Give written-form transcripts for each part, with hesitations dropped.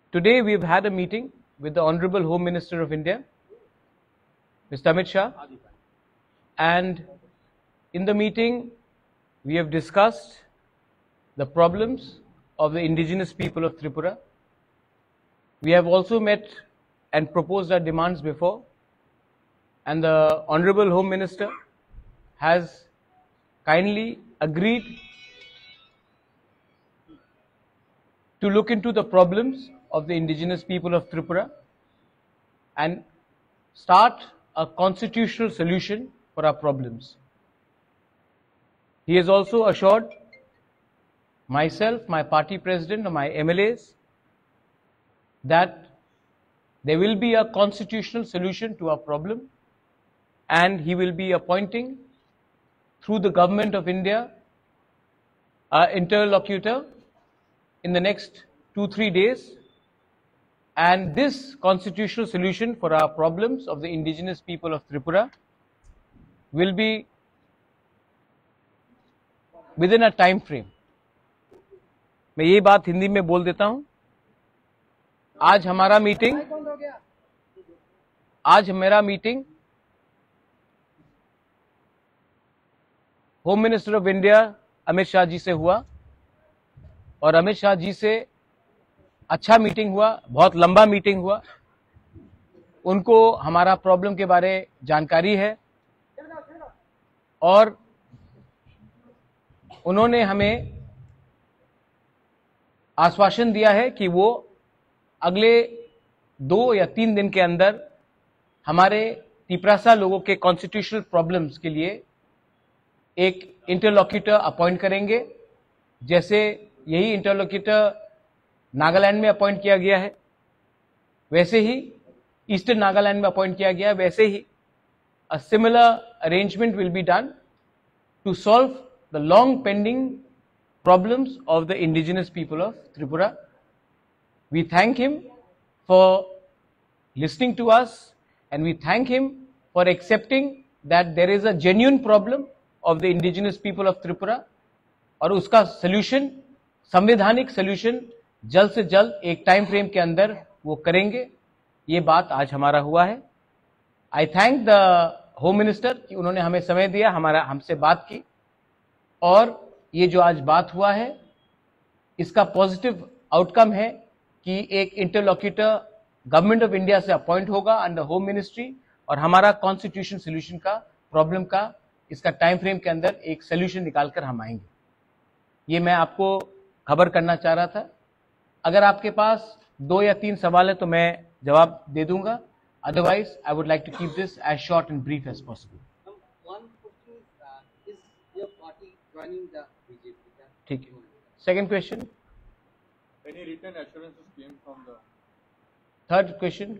Today we have had a meeting with the Honorable Home Minister of India, Mr. Amit Shah, and in the meeting we have discussed the problems of the indigenous people of Tripura. We have also met and proposed our demands before, and the Honorable Home Minister has kindly agreed to look into the problems of the indigenous people of Tripura and start a constitutional solution for our problems. He has also assured myself, my party president, and my MLAs that there will be a constitutional solution to our problem, and he will be appointing through the Government of India an interlocutor in the next 2-3 days, and this constitutional solution for our problems of the indigenous people of Tripura will be within a time frame. मैं ये बात हिंदी में बोल देता हूं। आज मेरा meeting home minister of India Amit Shah ji से हुआ, और अमित शाह जी से अच्छा मीटिंग हुआ, बहुत लंबा मीटिंग हुआ। उनको हमारा प्रॉब्लम के बारे जानकारी है और उन्होंने हमें आश्वासन दिया है कि वो अगले 2 या 3 दिन के अंदर हमारे तिपरासा लोगों के कॉन्स्टिट्यूशनल प्रॉब्लम्स के लिए एक इंटरलॉक्यूटर अपॉइंट करेंगे। जैसे यही इंटरलॉक्यूटर नागालैंड में अपॉइंट किया गया है, वैसे ही ईस्टर्न नागालैंड में अपॉइंट किया गया है, वैसे ही a similar arrangement will be done to solve the long pending problems of the indigenous people of Tripura. We thank him for listening to us, and we thank him for accepting that there is a genuine problem of the indigenous people of Tripura, और उसका solution, संवैधानिक solution जल्द से जल्द एक time frame के अंदर वो करेंगे। ये बात आज हमारा हुआ है। I thank the Home Minister कि उन्होंने हमें समय दिया, हमसे बात की, और ये जो आज बात हुआ है इसका पॉजिटिव आउटकम है कि एक इंटरलॉक्यूटर गवर्नमेंट ऑफ इंडिया से अपॉइंट होगा अंडर होम मिनिस्ट्री, और हमारा कॉन्स्टिट्यूशन सोल्यूशन का प्रॉब्लम का इसका टाइम फ्रेम के अंदर एक सोल्यूशन निकालकर हम आएंगे। ये मैं आपको खबर करना चाह रहा था। अगर आपके पास 2 या 3 सवाल है तो मैं जवाब दे दूंगा, otherwise I would like to keep this as short and brief as possible. ठीक है। Second question, any written assurances came from the third question,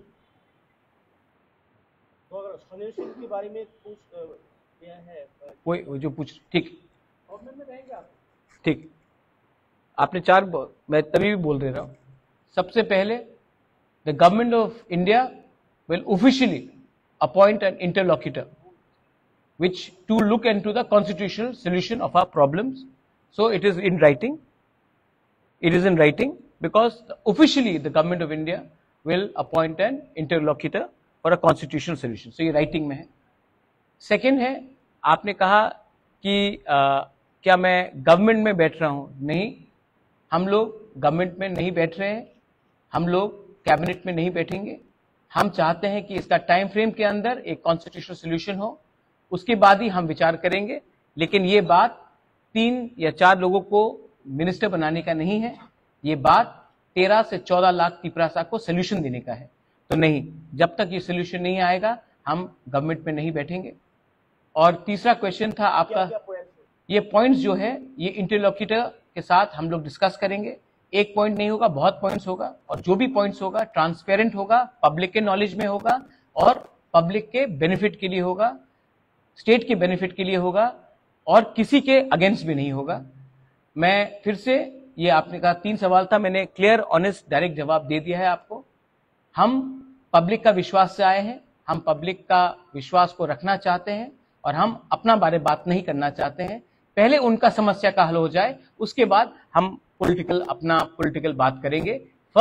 तो अगर सोल्यूशन के बारे में कुछ क्या है कोई जो पूछ, ठीक गवर्नमेंट में रहेंगे आप? ठीक, आपने 4, मैं तभी भी बोल दे रहा हूं। सबसे पहले the government of India will officially appoint an interlocutor which to look into the constitutional solution of our problems. So it is in writing. It is in writing because officially the government of India will appoint an interlocutor for a constitutional solution. So ये writing में है। Second है, आपने कहा कि क्या मैं government में बैठ रहा हूँ? नहीं, हम लोग गवर्नमेंट में नहीं बैठ रहे हैं, हम लोग कैबिनेट में नहीं बैठेंगे। हम चाहते हैं कि इसका टाइम फ्रेम के अंदर एक कॉन्स्टिट्यूशनल सोल्यूशन हो, उसके बाद ही हम विचार करेंगे। लेकिन ये बात 3 या 4 लोगों को मिनिस्टर बनाने का नहीं है, ये बात 13 से 14 लाख तिपरासा को सोल्यूशन देने का है। तो नहीं, जब तक ये सोल्यूशन नहीं आएगा हम गवर्नमेंट में नहीं बैठेंगे। और तीसरा क्वेश्चन था आपका, ये पॉइंट्स जो है ये इंटरलॉक्यूटर के साथ हम लोग डिस्कस करेंगे। एक पॉइंट नहीं होगा, बहुत पॉइंट्स होगा, और जो भी पॉइंट्स होगा ट्रांसपेरेंट होगा, पब्लिक के नॉलेज में होगा, और पब्लिक के बेनिफिट के लिए होगा, स्टेट के बेनिफिट के लिए होगा, और किसी के अगेंस्ट भी नहीं होगा। मैं फिर से, ये आपने कहा 3 सवाल था, मैंने क्लियर ऑनेस्ट डायरेक्ट जवाब दे दिया है आपको। हम पब्लिक का विश्वास से आए हैं, हम पब्लिक का विश्वास को रखना चाहते हैं, और हम अपना बारे बात नहीं करना चाहते हैं। पहले उनका समस्या का हल हो जाए, उसके बाद हम अपना पॉलिटिकल बात करेंगे। First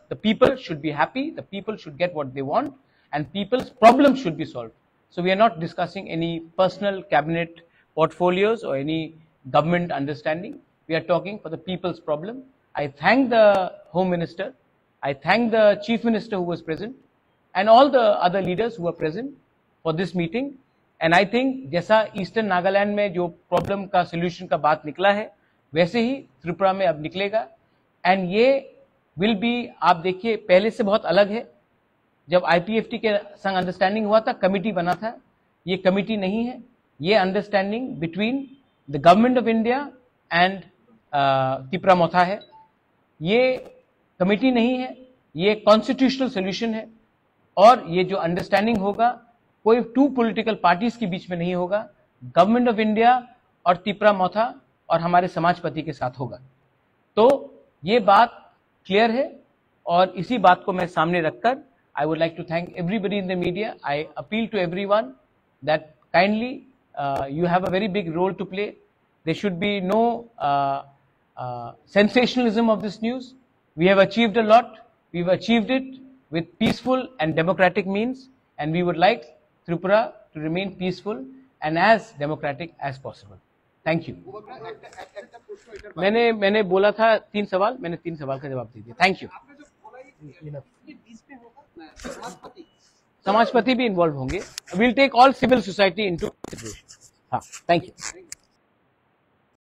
The people should be happy, the people should get what they want, and people's problems should be solved. So we are not discussing any personal cabinet portfolios or any government understanding. We are talking for the people's problem. I thank the Home Minister, I thank the Chief Minister who was present, and all the other leaders who were present for this meeting. And I think जैसा eastern Nagaland में जो problem का solution का बात निकला है, वैसे ही त्रिपुरा में अब निकलेगा. एंड ये विल बी, आप देखिए पहले से बहुत अलग है. जब IPFT के संग अंडरस्टैंडिंग हुआ था, कमिटी बना था, ये कमिटी नहीं है, ये understanding between the government of India and Tripura Motha है. ये कमिटी नहीं है, ये कॉन्स्टिट्यूशनल सोल्यूशन है. और ये जो अंडरस्टैंडिंग होगा, कोई टू पॉलिटिकल पार्टीज के बीच में नहीं होगा, गवर्नमेंट ऑफ इंडिया और त्रिपुरा मोथा और हमारे समाजपति के साथ होगा. तो ये बात क्लियर है, और इसी बात को मैं सामने रखकर I would like to thank everybody in the media. I appeal to everyone that kindly you have a very big role to play. There should be no sensationalism of this news. We have achieved a lot. We've achieved it with peaceful and democratic means, and we would like Tripura to remain peaceful and as democratic as possible. Thank you. मैंने बोला था 3 सवाल, मैंने 3 सवाल का जवाब दे दिया. Thank you. समाजपति भी इन्वॉल्व होंगे. We'll take all civil society into consideration. हाँ, thank you.